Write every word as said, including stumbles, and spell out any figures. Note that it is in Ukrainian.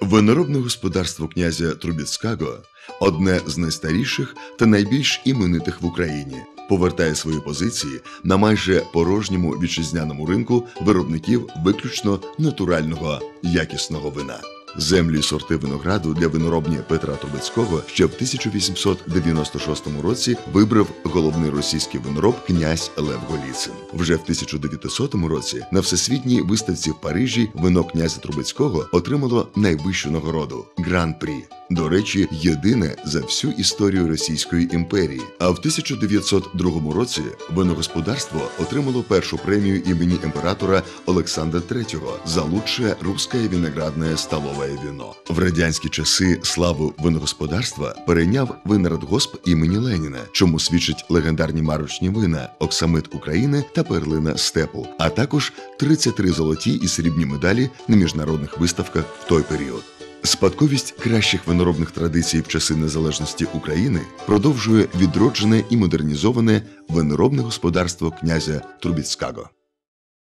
Виноробне господарство князя Трубецького – одне з найстаріших та найбільш іменитих в Україні. Повертає свої позиції на майже порожньому вітчизняному ринку виробників виключно натурального якісного вина. Землі і сорти винограду для виноробні Петра Трубецького ще в тисяча вісімсот дев'яносто шостому році вибрав головний російський винороб князь Лев Голіцин. Вже в тисяча дев'ятисотому році на всесвітній виставці в Парижі вино князя Трубецького отримало найвищу нагороду – Гран-прі. До речі, єдине за всю історію Російської імперії. А в тисяча дев'ятсот другому році виногосподарство отримало першу премію імені імператора Олександра третього за лучше русское виноградное столовое вино. В радянські часи славу виногосподарства перейняв винородгосп імені Леніна, чому свідчать легендарні марочні вина «Оксамит України» та «Перлина степу», а також тридцять три золоті і срібні медалі на міжнародних виставках в той період. Спадковість кращих виноробних традицій в часи незалежності України продовжує відроджене і модернізоване виноробне господарство князя Трубецького.